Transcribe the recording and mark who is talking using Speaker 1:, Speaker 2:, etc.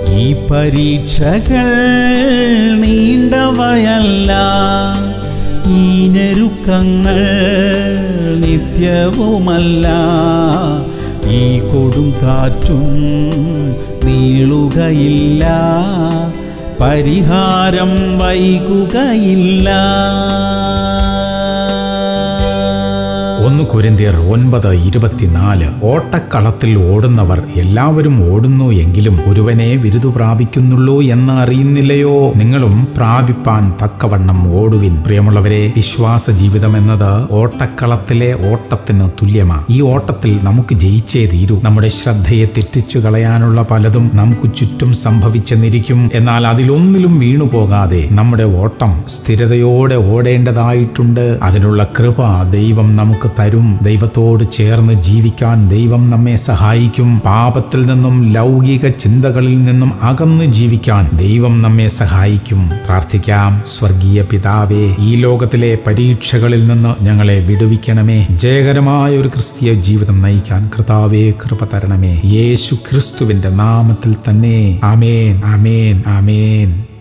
Speaker 1: ഈ പരീക്ഷകൾ നീണ്ടവയല്ല, ഈ ഞെരുക്കങ്ങൾ നിത്യവുമല്ല. ഈ കൊടുങ്കാറ്റും നീളുകയില്ല, പരിഹാരം വൈകുകയില്ല.
Speaker 2: 1 കൊരിന്ത്യർ 9:24. ഓട്ടക്കളത്തിൽ ഓടുന്നവർ എല്ലാവരും ഓടുന്നു എങ്കിലും ഒരുവനെ ബിരുദു പ്രാപിക്കുന്നുള്ളൂ എന്ന് അറിയുന്നില്ലയോ? നിങ്ങളും പ്രാപിപ്പാൻ തക്കവണ്ണം ഓടുവിൻ. പ്രിയമുള്ളവരെ, വിശ്വാസ ജീവിതം എന്നത് ഓട്ടക്കളത്തിലെ ഓട്ടത്തിന് തുല്യമാണ്. ഈ ഓട്ടത്തിൽ നമുക്ക് ജയിച്ചേ തീരൂ. നമ്മുടെ ശ്രദ്ധയെ തെറ്റിച്ചു കളയാനുള്ള പലതും നമുക്ക് ചുറ്റും സംഭവിച്ചെന്നിരിക്കും. എന്നാൽ അതിലൊന്നിലും വീണുപോകാതെ നമ്മുടെ ഓട്ടം സ്ഥിരതയോടെ ഓടേണ്ടതായിട്ടുണ്ട്. അതിനുള്ള കൃപ ദൈവം നമുക്ക് തരും. ദൈവത്തോട് ചേർന്ന് ജീവിക്കാൻ ദൈവം നമ്മെ സഹായിക്കും. പാപത്തിൽ നിന്നും ലൗകിക ചിന്തകളിൽ നിന്നും അകന്ന് ജീവിക്കാൻ ദൈവം നമ്മെ സഹായിക്കും. പ്രാർത്ഥിക്കാം. സ്വർഗീയ പിതാവേ, ഈ ലോകത്തിലെ പരീക്ഷകളിൽ നിന്ന് ഞങ്ങളെ വിടുവിക്കണമേ. ജയകരമായ ഒരു ക്രിസ്തീയ ജീവിതം നയിക്കാൻ കർത്താവേ കൃപ തരണമേ. യേശു ക്രിസ്തുവിന്റെ നാമത്തിൽ തന്നെ. ആമേൻ, ആമേൻ, ആമേൻ.